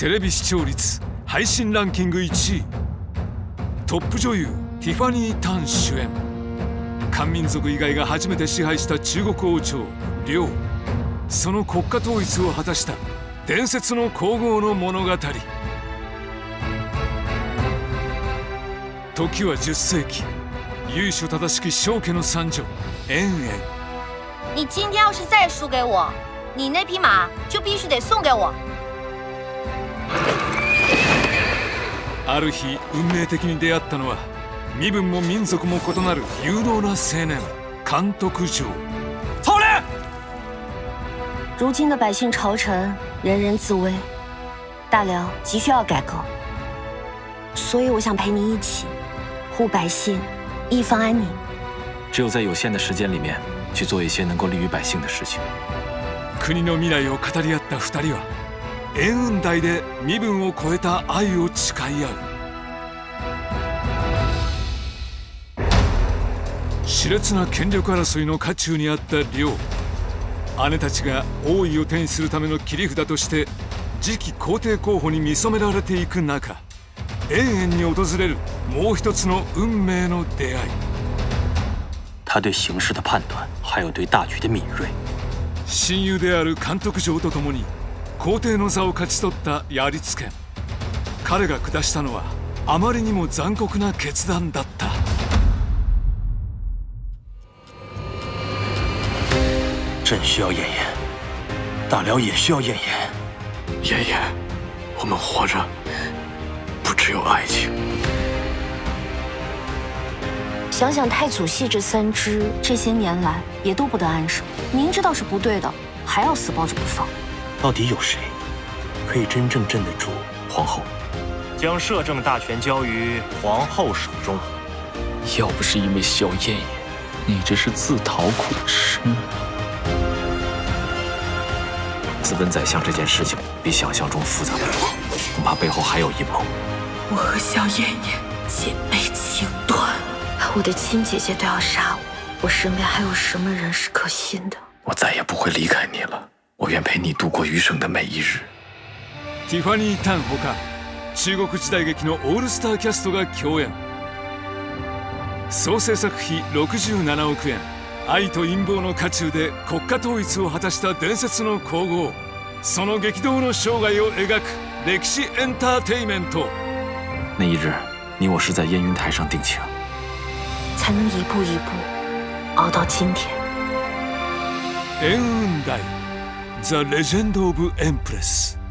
テレビ視聴率配信ランキング1位、トップ女優ティファニー・タン主演、漢民族以外が初めて支配した中国王朝遼、その国家統一を果たした伝説の皇后の物語。時は10世紀、由緒正しき正家の三女燕燕。 你今天要是再输给我，你那匹马就必须得送给我。 ある日運命的に出会ったのは身分も民族も異なる有能な青年監督城。操练！ 如今的百姓朝臣人人自危，大辽急需要改革，所以我想陪你一起护百姓，一方安宁。 只有在有限的时间里面去做一些能够利于百姓的事情。 国の未来を語り合った2人は燕雲台で身分を超えた愛を誓い合う。熾烈な権力争いの渦中にあった遼、姉たちが王位を手にするための切り札として次期皇帝候補に見初められていく中、燕燕に訪れるもう一つの運命の出会い。 他对形势的判断，还有对大局的敏锐。 親友である監督城と共に皇帝の座を勝ち取ったヤリツケン。彼が下したのはあまりにも残酷な決断だった。 朕需要燕燕，大辽也需要燕燕。 燕燕，我们活着不只有爱情。 想想太祖系这3只，这些年来也都不得安生，明知道是不对的，还要死抱着不放。 到底有谁可以真正镇得住皇后？ 将摄政大权交于皇后手中。 要不是因为小燕燕，你这是自讨苦吃。 资本宰相这件事情比想象中复杂得多，恐怕背后还有阴谋。 我和小燕燕姐妹情断， 我的亲姐姐都要杀我，我身边还有什么人是可信的？ 我再也不会离开你了，我愿陪你度过余生的每一日。 ティファニー・タンほか中国時代劇のオールスターキャストが共演。総制作費67億円、愛と陰謀の渦中で国家統一を果たした伝説の皇后、その激動の生涯を描く歴史エンターテイメント。 那一日，你我是在燕云台上定情， 才能一步一步熬到今天。 燕雲台 The Legend of Empress。